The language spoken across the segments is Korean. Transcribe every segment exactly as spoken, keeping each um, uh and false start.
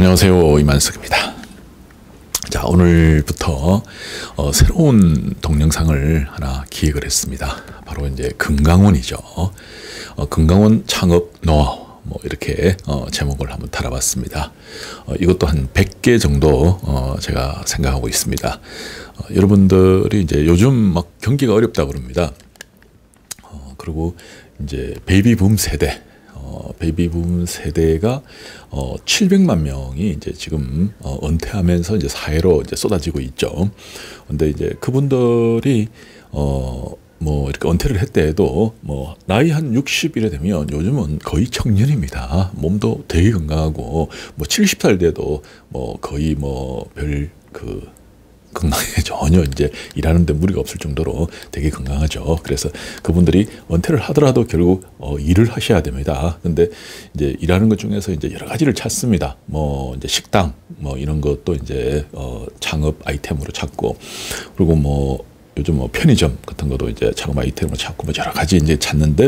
안녕하세요, 이만석입니다. 자, 오늘부터 어, 새로운 동영상을 하나 기획을 했습니다. 바로 이제 금강원이죠. 어, 금강원 창업 노하우, 뭐 이렇게 어, 제목을 한번 달아봤습니다. 어, 이것도 한 백 개 정도 어, 제가 생각하고 있습니다. 어, 여러분들이 이제 요즘 막 경기가 어렵다 그럽니다. 어, 그리고 이제 베이비붐 세대. 어, 베이비붐 세대가 어, 칠백만 명이 이제 지금 어, 은퇴하면서 이제 사회로 이제 쏟아지고 있죠. 근데 이제 그분들이 어, 뭐 이렇게 은퇴를 했대도 뭐 나이 한 육십이래 되면 요즘은 거의 청년입니다. 몸도 되게 건강하고 뭐 칠십 살 돼도 뭐 거의 뭐 별 그 건강에 전혀 이제 일하는데 무리가 없을 정도로 되게 건강하죠. 그래서 그분들이 은퇴를 하더라도 결국 어, 일을 하셔야 됩니다. 근데 이제 일하는 것 중에서 이제 여러 가지를 찾습니다. 뭐 이제 식당 뭐 이런 것도 이제 어, 창업 아이템으로 찾고, 그리고 뭐 요즘 뭐 편의점 같은 것도 이제 창업 아이템으로 찾고 뭐 여러 가지 이제 찾는데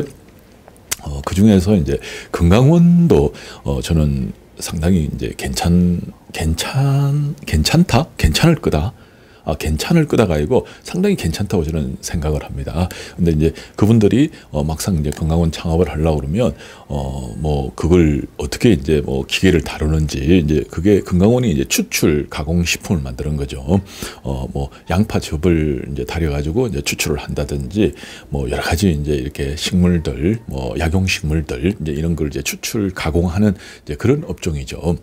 어, 그 중에서 이제 금강원도 어, 저는 상당히 이제 괜찮 괜찮 괜찮다 괜찮을 거다. 아, 괜찮을 거다가 아니고 상당히 괜찮다고 저는 생각을 합니다. 근데 이제 그분들이 어, 막상 이제 금강원 창업을 하려고 그러면 어, 뭐 그걸 어떻게 이제 뭐 기계를 다루는지, 이제 그게 금강원이 이제 추출 가공 식품을 만드는 거죠. 어, 뭐 양파즙을 이제 달여가지고 이제 추출을 한다든지 뭐 여러 가지 이제 이렇게 식물들, 뭐 약용 식물들 이제 이런 걸 이제 추출 가공하는 이제 그런 업종이죠.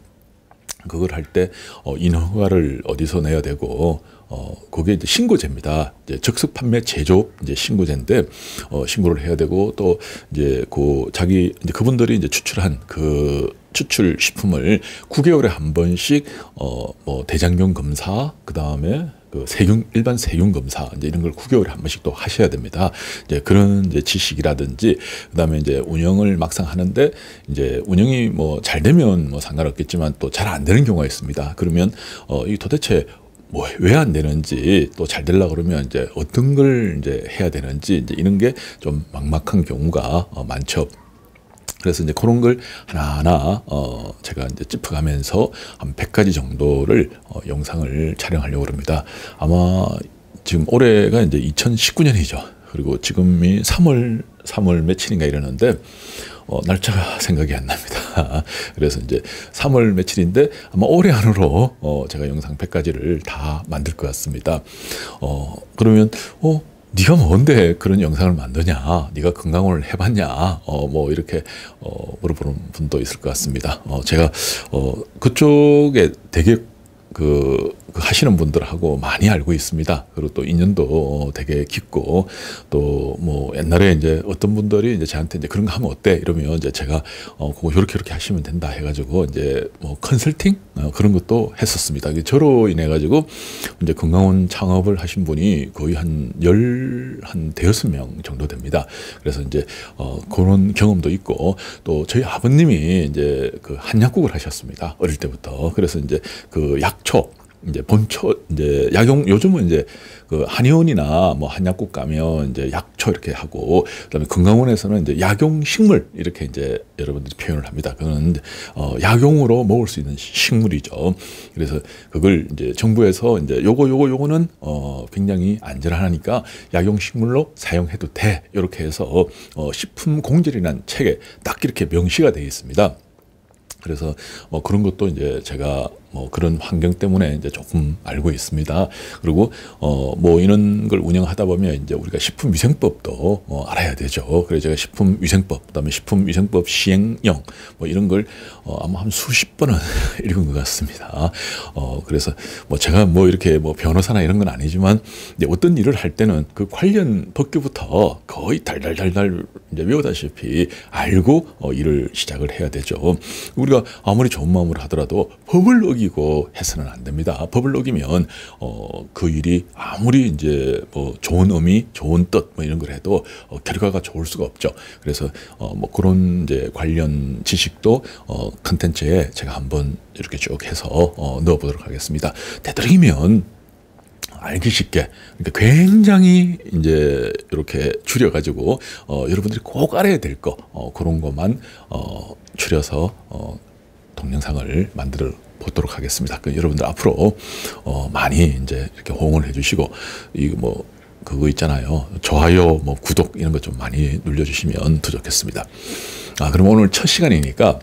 그걸 할 때 어, 인허가를 어디서 내야 되고, 어, 그게 이제 신고제입니다. 이제 적석 판매 제조업 이제 신고제인데, 어, 신고를 해야 되고, 또 이제 그 자기 이제 그분들이 이제 추출한 그 추출 식품을 구 개월에 한 번씩 어, 뭐 대장균 검사, 그 다음에 그 세균, 일반 세균 검사, 이제 이런 걸 구 개월에 한 번씩 또 하셔야 됩니다. 이제 그런 이제 지식이라든지, 그 다음에 이제 운영을 막상 하는데, 이제 운영이 뭐 잘 되면 뭐 상관없겠지만 또 잘 안 되는 경우가 있습니다. 그러면, 어, 이 도대체 뭐 왜 안 되는지, 또 잘 되려고 그러면 이제 어떤 걸 이제 해야 되는지, 이제 이런 게 좀 막막한 경우가 어, 많죠. 그래서 이제 그런 걸 하나하나 어 제가 이제 짚어가면서 한 백 가지 정도를 어 영상을 촬영하려고 합니다. 아마 지금 올해가 이제 이천십구 년이죠. 그리고 지금이 삼월 삼월 며칠인가 이러는데 어 날짜가 생각이 안 납니다. 그래서 이제 삼월 며칠인데 아마 올해 안으로 어 제가 영상 백 가지를 다 만들 것 같습니다. 어 그러면 어 네가 뭔데 그런 영상을 만드냐? 네가 금강원을 해봤냐? 어, 뭐 이렇게 어, 물어보는 분도 있을 것 같습니다. 어, 제가 어, 그쪽에 되게 그, 그 하시는 분들하고 많이 알고 있습니다. 그리고 또 인연도 되게 깊고, 또 뭐 옛날에 이제 어떤 분들이 이제 저한테 이제 그런 거 하면 어때? 이러면 이제 제가 어, 그거 요렇게 요렇게 하시면 된다 해가지고 이제 뭐 컨설팅? 어, 그런 것도 했었습니다. 저로 인해가지고 이제 금강원 창업을 하신 분이 거의 한 열, 한 대여섯 명 정도 됩니다. 그래서 이제 어, 그런 경험도 있고, 또 저희 아버님이 이제 그 한약국을 하셨습니다. 어릴 때부터. 그래서 이제 그 약초, 이제 본초, 이제 약용, 요즘은 이제 그 한의원이나 뭐 한약국 가면 이제 약초 이렇게 하고, 그다음에 금강원에서는 이제 약용 식물 이렇게 이제 여러분들이 표현을 합니다. 그거는 어, 약용으로 먹을 수 있는 식물이죠. 그래서 그걸 이제 정부에서 이제 요거 요거 요거는 어, 굉장히 안전하니까 약용 식물로 사용해도 돼. 이렇게 해서 어, 식품 공제라는 책에 딱 이렇게 명시가 되어 있습니다. 그래서 뭐 그런 것도 이제 제가 뭐 그런 환경 때문에 이제 조금 알고 있습니다. 그리고 어 뭐 이런 걸 운영하다 보면 이제 우리가 식품위생법도 어 알아야 되죠. 그래서 제가 식품위생법, 그다음에 식품위생법 시행령 뭐 이런 걸 어 아마 한 수십 번은 읽은 것 같습니다. 어 그래서 뭐 제가 뭐 이렇게 뭐 변호사나 이런 건 아니지만 이제 어떤 일을 할 때는 그 관련 법규부터 거의 달달달달 이제 외우다시피 알고 어 일을 시작을 해야 되죠. 우리가 아무리 좋은 마음으로 하더라도 법을 어기고 해서는 안 됩니다. 법을 어기면 어, 그 일이 아무리 이제 뭐 좋은 의미, 좋은 뜻 뭐 이런 걸 해도 어, 결과가 좋을 수가 없죠. 그래서 어, 뭐 그런 이제 관련 지식도 어, 컨텐츠에 제가 한번 이렇게 쭉 해서 어, 넣어보도록 하겠습니다. 되도록이면 알기 쉽게, 그러니까 굉장히 이제 이렇게 줄여가지고 어, 여러분들이 꼭 알아야 될 거 어, 그런 것만 어, 줄여서 어, 동영상을 만들어 보도록 하겠습니다. 그 여러분들 앞으로 어, 많이 이제 이렇게 호응을 해주시고 이거 뭐 그거 있잖아요. 좋아요, 뭐 구독 이런 것 좀 많이 눌러주시면 더 좋겠습니다. 아, 그럼 오늘 첫 시간이니까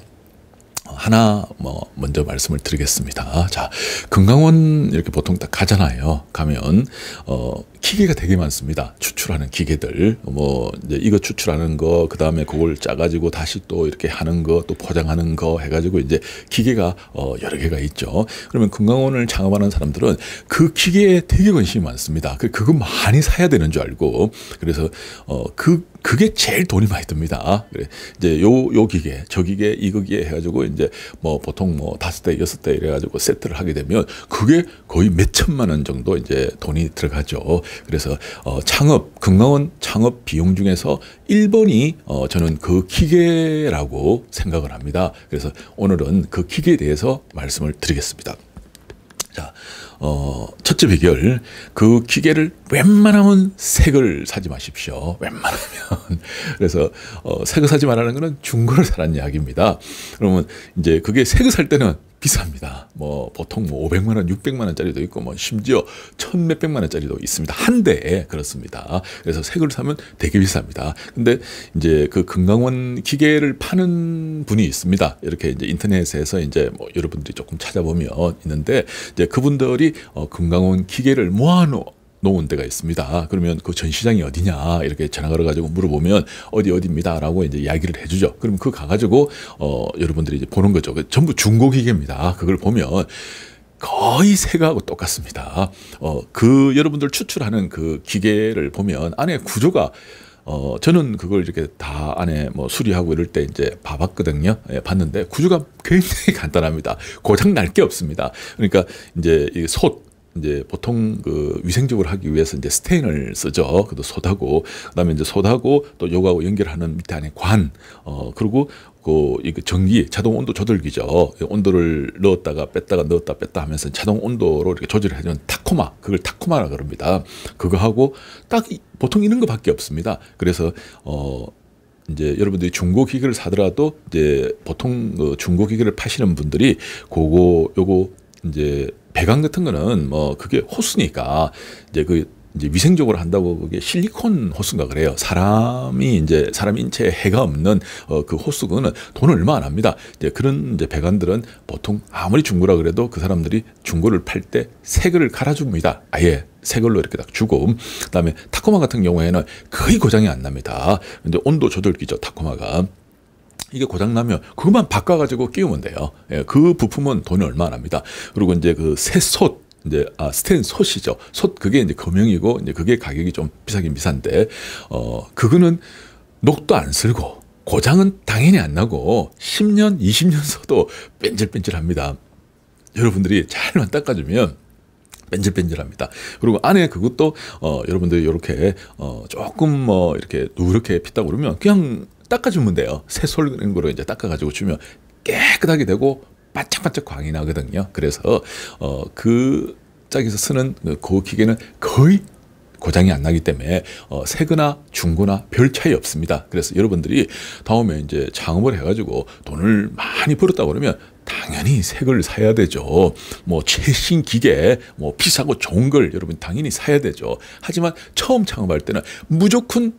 하나 뭐 먼저 말씀을 드리겠습니다. 자, 금강원 이렇게 보통 딱 가잖아요. 가면 어 기계가 되게 많습니다. 추출하는 기계들, 뭐 이제 이거 추출하는 거, 그 다음에 그걸 짜가지고 다시 또 이렇게 하는 거, 또 포장하는 거 해가지고 이제 기계가 어 여러 개가 있죠. 그러면 금강원을 창업하는 사람들은 그 기계에 되게 관심이 많습니다. 그 그거 많이 사야 되는 줄 알고, 그래서 어그 그게 제일 돈이 많이 듭니다. 그래 이제 요 요 기계, 저 기계, 이거 기계 해가지고 이제 뭐 보통 뭐 다섯 대, 여섯 대 이래가지고 세트를 하게 되면 그게 거의 몇 천만 원 정도 이제 돈이 들어가죠. 그래서 어 창업, 금강원 창업 비용 중에서 일 번이 어 저는 그 기계라고 생각을 합니다. 그래서 오늘은 그 기계에 대해서 말씀을 드리겠습니다. 자, 어, 첫째 비결, 그 기계를 웬만하면 새 걸 사지 마십시오. 웬만하면. 그래서 어, 새 거 사지 말라는 거는 중고를 사라는 이야기입니다. 그러면 이제 그게 새 거 살 때는 비쌉니다. 뭐 보통 뭐 오백만 원, 육백만 원짜리도 있고 뭐 심지어 천 몇백만 원짜리도 있습니다. 한 대에 그렇습니다. 그래서 새 걸 사면 되게 비쌉니다. 근데 이제 그 금강원 기계를 파는 분이 있습니다. 이렇게 이제 인터넷에서 이제 뭐 여러분들이 조금 찾아보면 있는데 이제 그분들이 어 금강원 기계를 모아놓 놓은 데가 있습니다. 그러면 그 전시장이 어디냐 이렇게 전화 걸어가지고 물어보면 어디 어디입니다 라고 이제 이야기를 해주죠. 그럼 그 가가지고 어 여러분들이 이제 보는 거죠. 전부 중고 기계입니다. 그걸 보면 거의 새거하고 똑같습니다. 어 그 여러분들 추출하는 그 기계를 보면 안에 구조가 어, 저는 그걸 이렇게 다 안에 뭐 수리하고 이럴 때 이제 봐봤거든요. 예, 봤는데 구조가 굉장히 간단합니다. 고장 날 게 없습니다. 그러니까 이제 이 솥, 이제 보통 그 위생적으로 하기 위해서 이제 스테인을 쓰죠. 그도 솥하고, 그다음에 이제 솥하고 또 요거하고 연결하는 밑에 안에 관, 어, 그리고 그, 이거 전기, 자동 온도 조절기죠. 온도를 넣었다가 뺐다가 넣었다 뺐다 하면서 자동 온도로 이렇게 조절해주는 타코마, 그걸 타코마라 그럽니다. 그거 하고 딱 보통 이런 거밖에 없습니다. 그래서, 어, 이제 여러분들이 중고 기계를 사더라도 이제 보통 그 중고 기계를 파시는 분들이 그거, 요거 이제 배관 같은 거는 뭐 그게 호스니까 이제 그 이제 위생적으로 한다고 그게 실리콘 호스인가 그래요. 사람이 이제 사람 인체에 해가 없는 어 그 호스 그거는 돈을 얼마 안 합니다. 이제 그런 이제 배관들은 보통 아무리 중고라 그래도 그 사람들이 중고를 팔 때 새 거를 갈아줍니다. 아예 새 걸로 이렇게 딱 주고, 그다음에 타코마 같은 경우에는 거의 고장이 안 납니다. 근데 온도 조절기죠, 타코마가. 이게 고장나면 그것만 바꿔가지고 끼우면 돼요. 예, 그 부품은 돈이 얼마 안 합니다. 그리고 이제 그 새 솥, 이제, 아, 스텐 솥이죠. 솥, 그게 이제 금형이고, 이제 그게 가격이 좀 비싸긴 비싼데, 어, 그거는 녹도 안 쓸고, 고장은 당연히 안 나고, 십 년, 이십 년 써도 뺀질뺀질 합니다. 여러분들이 잘만 닦아주면, 뺀질뺀질합니다. 그리고 안에 그것도, 어, 여러분들이 이렇게, 어, 조금 뭐, 이렇게 누렇게 pis다고 그러면 그냥 닦아주면 돼요. 새 솔그로 이제 닦아가지고 주면 깨끗하게 되고 반짝반짝 광이 나거든요. 그래서 어, 그 짝에서 쓰는 그 기계는 거의 고장이 안 나기 때문에 어, 새거나 중고나 별 차이 없습니다. 그래서 여러분들이 다음에 이제 창업을 해가지고 돈을 많이 벌었다 그러면 당연히 새 걸 사야 되죠. 뭐 최신 기계, 뭐 비싸고 좋은 걸 여러분 당연히 사야 되죠. 하지만 처음 창업할 때는 무조건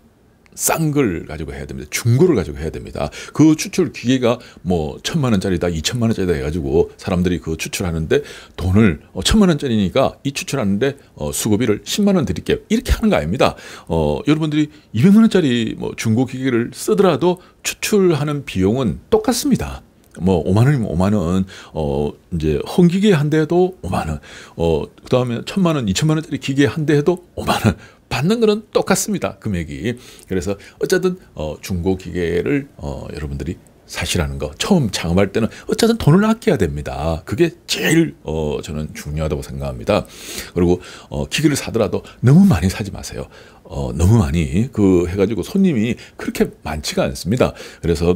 싼 걸 가지고 해야 됩니다. 중고를 가지고 해야 됩니다. 그 추출 기계가 뭐 천만 원짜리다, 이천만 원짜리다 해가지고 사람들이 그 추출하는데 돈을 어, 천만 원짜리니까 이 추출하는데 어, 수고비를 십만 원 드릴게요. 이렇게 하는 거 아닙니다. 어, 여러분들이 이백만 원짜리 뭐 중고 기계를 쓰더라도 추출하는 비용은 똑같습니다. 뭐 오만 원이면 오만 원, 어 이제 헌기계 한 대도 오만 원, 어 그다음에 천만 원, 이천만 원짜리 기계 한 대도 오만 원. 받는 거는 똑같습니다. 금액이. 그래서 어쨌든 어, 중고 기계를 어, 여러분들이 사시라는 거. 처음 창업할 때는 어쨌든 돈을 아껴야 됩니다. 그게 제일 어, 저는 중요하다고 생각합니다. 그리고 어, 기계를 사더라도 너무 많이 사지 마세요. 어, 너무 많이 그 해가지고 손님이 그렇게 많지가 않습니다. 그래서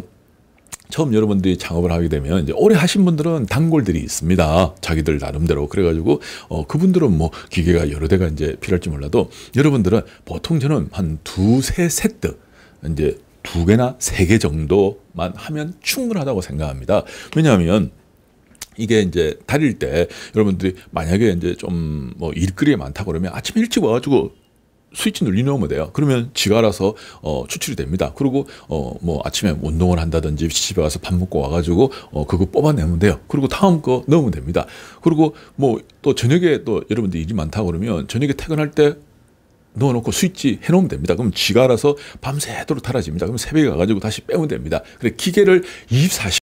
처음 여러분들이 창업을 하게 되면 이제 오래 하신 분들은 단골들이 있습니다. 자기들 나름대로. 그래가지고 어 그분들은 뭐 기계가 여러 대가 이제 필요할지 몰라도 여러분들은 보통 저는 한 두세 세트 이제 두 개나 세 개 정도만 하면 충분하다고 생각합니다. 왜냐하면 이게 이제 다닐 때 여러분들이 만약에 이제 좀 뭐 일거리가 많다 그러면 아침에 일찍 와가지고 스위치 눌리놓으면 돼요. 그러면 지가 알아서 어, 추출이 됩니다. 그리고 어, 뭐 아침에 운동을 한다든지 집에 와서 밥 먹고 와가지고 어, 그거 뽑아내면 돼요. 그리고 다음 거 넣으면 됩니다. 그리고 뭐 또 저녁에 또 여러분들 일이 많다 그러면 저녁에 퇴근할 때 넣어놓고 스위치 해놓으면 됩니다. 그럼 지가 알아서 밤새도록 달아집니다. 그럼 새벽에 가가지고 다시 빼면 됩니다. 그래 기계를 이십사 시간